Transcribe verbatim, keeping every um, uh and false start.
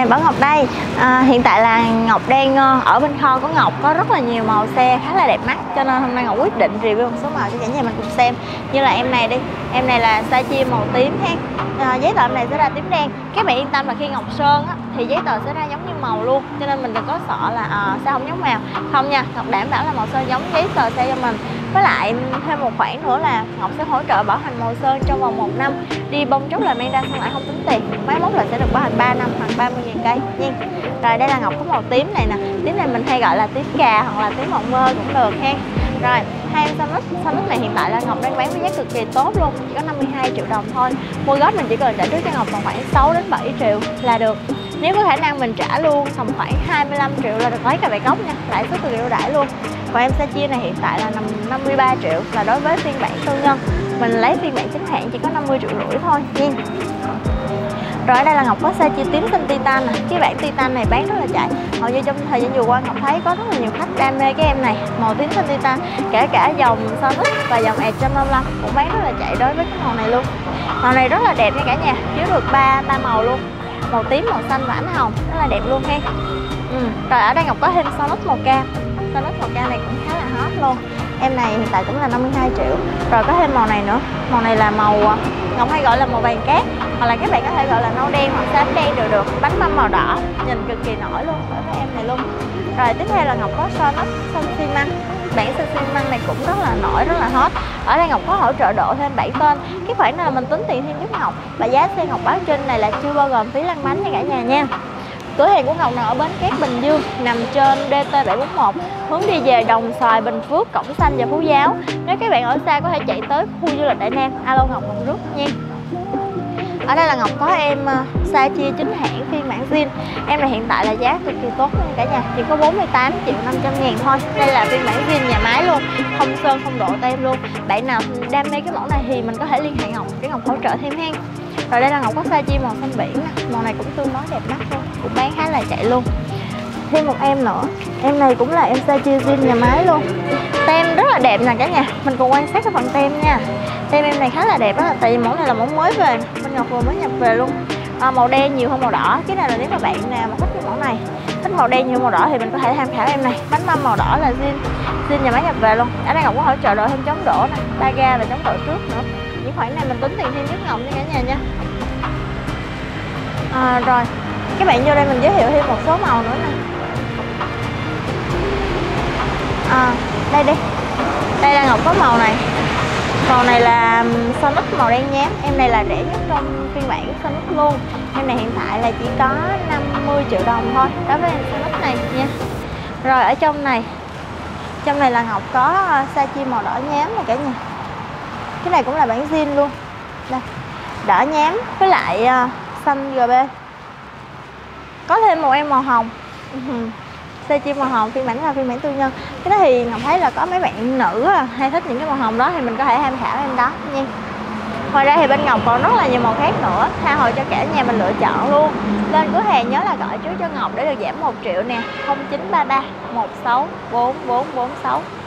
Rồi, Bảo Ngọc đây. À, hiện tại là Ngọc đang ở bên kho của Ngọc có rất là nhiều màu xe khá là đẹp mắt, cho nên hôm nay Ngọc quyết định review một số màu cho cả nhà mình cùng xem. Như là em này đi, em này là size chia màu tím ha. À, giấy tờ em này sẽ ra tím đen. Các bạn yên tâm là khi Ngọc sơn á, thì giấy tờ sẽ ra giống như màu luôn, cho nên mình đừng có sợ là à, sao không giống màu. Không nha, Ngọc đảm bảo là màu sơn giống giấy tờ xe cho mình. Với lại thêm một khoản nữa là Ngọc sẽ hỗ trợ bảo hành màu sơn trong vòng một năm. Đi bông chốt là mang ra xong lại không tính tiền. Máy móc là sẽ được bảo hành ba năm hoặc ba mươi nghìn cây nha. Rồi đây là Ngọc có màu tím này nè. Tím này mình hay gọi là tím cà hoặc là tím mộng mơ cũng được ha. Rồi hai em Sanus, Sanus này hiện tại là Ngọc đang bán với giá cực kỳ tốt luôn, chỉ có năm mươi hai triệu đồng thôi. Mua góp mình chỉ cần trả trước cho Ngọc tầm khoảng sáu đến bảy triệu là được. Nếu có khả năng mình trả luôn tầm khoảng hai mươi lăm triệu là được lấy cả bệ gốc nha, lãi suất cực kỳ ưu đãi luôn. Và em size chia này hiện tại là năm mươi ba triệu là đối với phiên bản tư nhân. Mình lấy phiên bản chính hãng chỉ có năm mươi triệu rưỡi thôi nha. Rồi ở đây là Ngọc có size chia tím xanh titan nè. Cái bản titan này bán rất là chạy. Hầu như trong thời gian vừa qua Ngọc thấy có rất là nhiều khách đam mê cái em này, màu tím xanh titan. Kể cả dòng Sanus và dòng E một trăm năm mươi lăm cũng bán rất là chạy đối với cái màu này luôn. Màu này rất là đẹp nha cả nhà, chứa được ba ba màu luôn. Màu tím, màu xanh và ánh hồng, rất là đẹp luôn ha. Ừ. Rồi ở đây Ngọc có thêm Sanus màu cam. Sanus màu cam này cũng khá là hot luôn. Em này hiện tại cũng là năm mươi hai triệu. Rồi có thêm màu này nữa. Màu này là màu Ngọc hay gọi là màu vàng cát, hoặc là các bạn có thể gọi là nâu đen hoặc xám đen đều được. Bánh mâm màu đỏ, nhìn cực kỳ nổi luôn đối với em này luôn. Rồi tiếp theo là Ngọc có Sanus xanh xi măng. Bản xanh xi măng này cũng rất là nổi, rất là hot. Ở đây Ngọc có hỗ trợ độ thêm bảy tên. Cái khoản này là mình tính tiền thêm giúp Ngọc. Và giá xe Ngọc báo trên này là chưa bao gồm phí lăn bánh nha cả nhà nha. Cửa hàng của Ngọc nằm ở bến Cát Bình Dương, nằm trên D T bảy bốn một, hướng đi về Đồng Xoài, Bình Phước, Cổng Xanh và Phú Giáo. Nếu các bạn ở xa có thể chạy tới khu du lịch Đại Nam, alo Ngọc Ngọc rút nha. Ở đây là Ngọc có em uh, size chia chính hãng phiên bản zin. Em này hiện tại là giá cực kỳ tốt luôn cả nhà, chỉ có bốn mươi tám triệu năm trăm ngàn thôi. Đây là phiên bản zin nhà máy luôn, không sơn không độ tem luôn. Bạn nào đam mê cái mẫu này thì mình có thể liên hệ Ngọc để Ngọc hỗ trợ thêm ha. Rồi đây là Ngọc có size chia màu xanh biển nè, màu này cũng tương đối đẹp mắt luôn, cũng bán khá là chạy luôn. Thêm một em nữa, em này cũng là em size chia zin nhà máy luôn. Tem rất là đẹp nè cả nhà, mình cùng quan sát cái phần tem nha. Tem em này khá là đẹp đó, tại vì mẫu này là mẫu mới về, bên Ngọc vừa mới nhập về luôn. À, màu đen nhiều hơn màu đỏ, cái này là nếu mà bạn nào mà thích cái mẫu này, thích màu đen nhiều hơn màu đỏ thì mình có thể tham khảo em này. Bánh mâm màu đỏ là zin, zin nhà máy nhập về luôn. Ở đây Ngọc có hỗ trợ độ thêm chống đổ nè, tay ga và chống đổ trước nữa. Những khoản này mình tính tiền thêm giúp Ngọc nha cả nhà nha. À, rồi các bạn vô đây mình giới thiệu thêm một số màu nữa nè. À, đây đi, đây là Ngọc có màu này. Màu này là Sanus màu đen nhám. Em này là rẻ nhất trong phiên bản Sanus luôn. Em này hiện tại là chỉ có năm mươi triệu đồng thôi đối với em Sanus này nha. Rồi ở trong này, trong này là Ngọc có size chia màu đỏ nhám này cả nhà. Cái này cũng là bản zin luôn. Đây, đỏ nhám với lại uh, xanh giê bê. Có thêm một em màu hồng. Size chia màu hồng, phiên bản là phiên bản tư nhân. Cái đó thì Ngọc thấy là có mấy bạn nữ hay thích những cái màu hồng đó thì mình có thể tham khảo em đó nha. Ngoài ra thì bên Ngọc còn rất là nhiều màu khác nữa, tha hồ cho cả nhà mình lựa chọn luôn. Lên cửa hàng nhớ là gọi trước cho Ngọc để được giảm một triệu nè. Không chín ba ba một sáu bốn bốn bốn sáu.